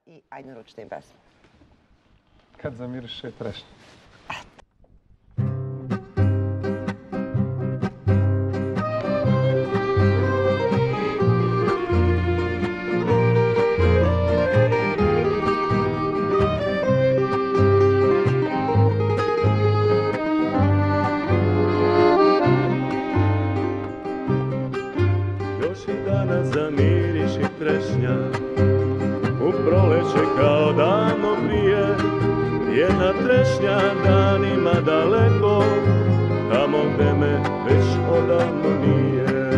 i ajde naručite im pesmu. Kad zamiriše trešnja. Još i danas zamiriši trešnja, u proleće kao davno prije. Jedna trešnja danima daleko, tamo gde me već odavno nije.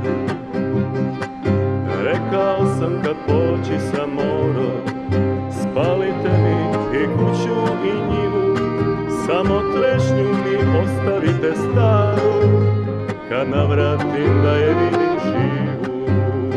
Rekao sam kad poći sam morao, spalite mi i kuću i njivu, samo trešnju mi ostavite staru, kad navratim da je vidim živu.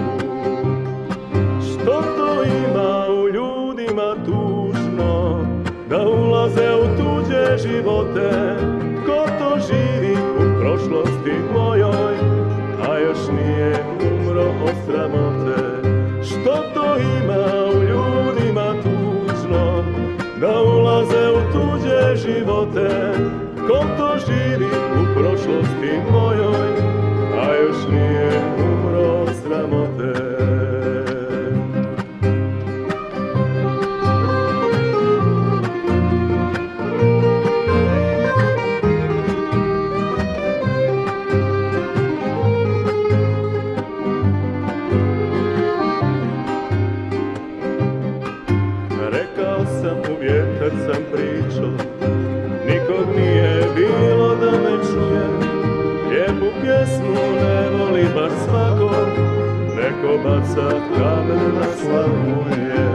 Što to ima u ljudima tužno, da ulaze u tuđe živote? Ko to živi u prošlosti mojoj, a još nije umro od sramote? Što to ima u ljudima tužno, da ulaze u tuđe živote? Ko to živi u prošlosti mojoj, a još nije umro od sramote? Rekao sam, u vjetar sam pričao, nikog nije bilo da me čuje. Lijepu pjesmu ne voli baš svako, neko baca kamen na slavuje.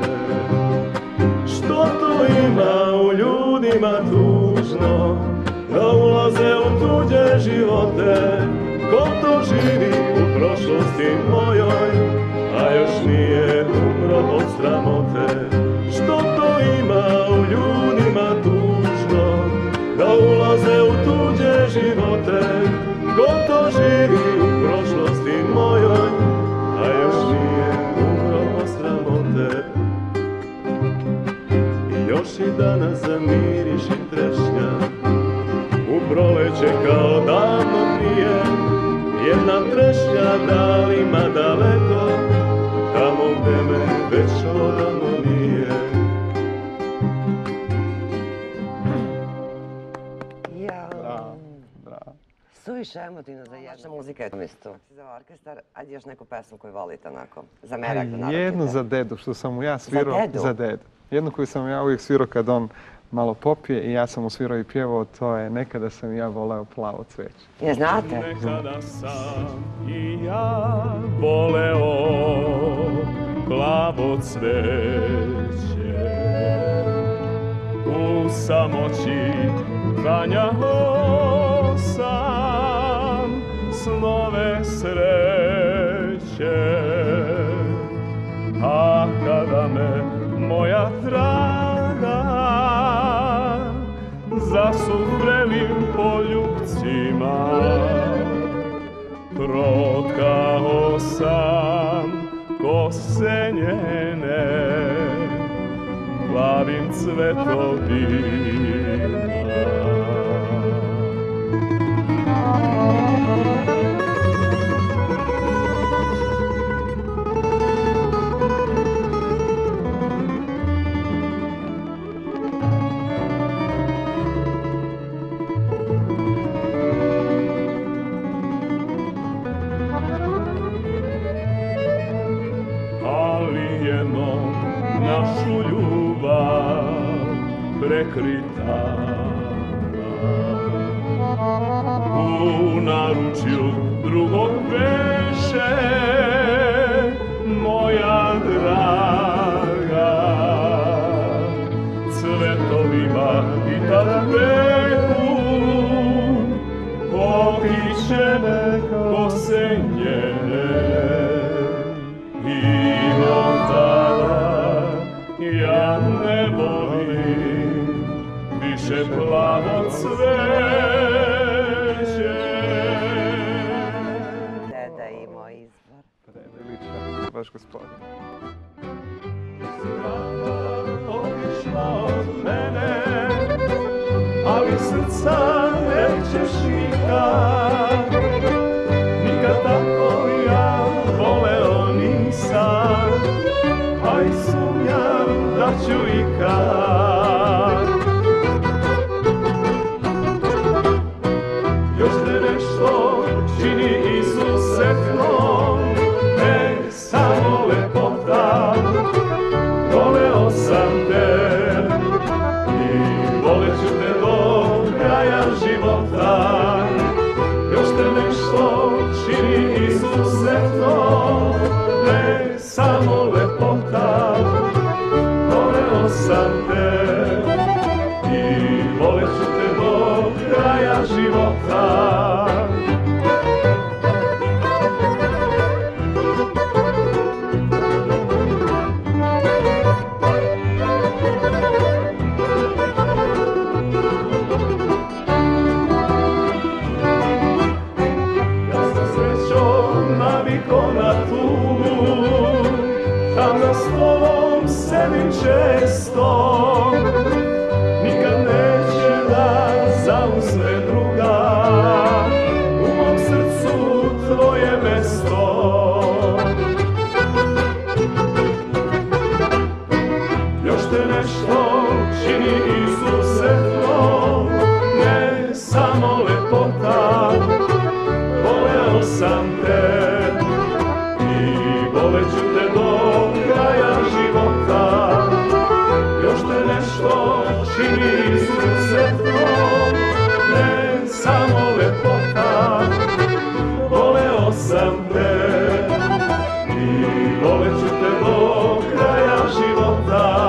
Što to ima u ljudima tužno, da ulaze u tuđe živote? Ko to živi u prošlosti mojoj, a još nije umro od sramote? Što to ima u ljudima tužno, da ulaze u tuđe živote? Ko to živi u prošlosti mojoj, a još nije umro od sramote? I još i danas zamiriši trešnja, u proleće kao davno prije. Jedna trešnja danima daleko, tamo gde me već odavno nije. Suviše emotivno za jednu muzika. Za orkestar, ajde još neku pesmu koju volite onako, za merak da naručite. Jednu za dedu, što sam mu ja svirao. Za dedu? Za dedu. Jednu koju sam ja uvijek svirao kad on malo popije i ja sam mu svirao i pjevao, to je Nekada sam ja voleo plavo cveće. Je znate? Nekada sam i ja voleo plavo cveće, u samoći sanjao sam snove sreće. A kada me moja draga zasufrelim poljupcima, protkao sam kose njene plavim cvetovima. Našu ljubav prekritava u naručju drugog veše, moja draga. Cvetovima i tad peku pokričene kose njene i od tada ja ne volim više plavo cveće. Deda i moj izbor. Preveličan, baš gospodin. srca nećeš nikad, nikad tako ja voleo nisam, a i sumnjam da ću ikad. Još te nešto čini izuzetno, ne samo lepota, voleo sam te i volit ću te do kraja života. Još te nešto čini izuzetno, ne samo lepota, voleo sam te i volit ću te do kraja života. Na tugu, tam na stolom sedim često, nikad neće da zauzme druga, u mom srcu tvoje mesto. Još te nešto čini izuzetno, ne samo lepota, voleo sam te i volit ću te do kraja života. Još te nešto čini izuzetno, ne samo lepota, voleo sam te i volit ću te do kraja života.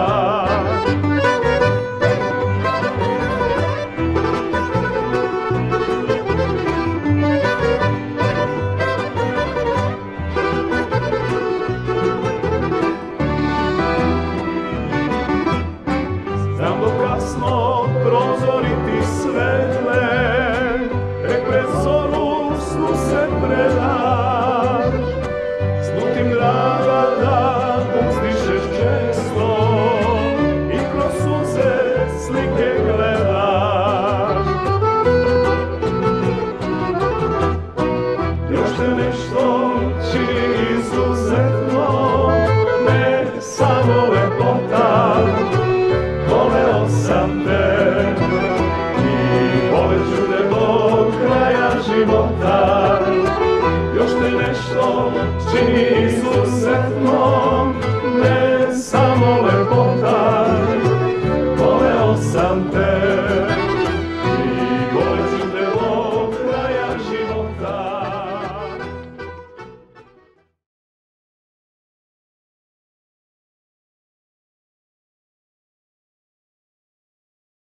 Znam do kasno prozori ti svetle, tek pred zoru snu se predaš. Snu tim draga da uzdišeš često i kroz suze slike gledaš. Još te nešto čini izuzetno, ne samo lepota, voleo sam te i volit ću te do kraja života. Još te nešto čini izuzetno, ne samo lepota, voleo sam te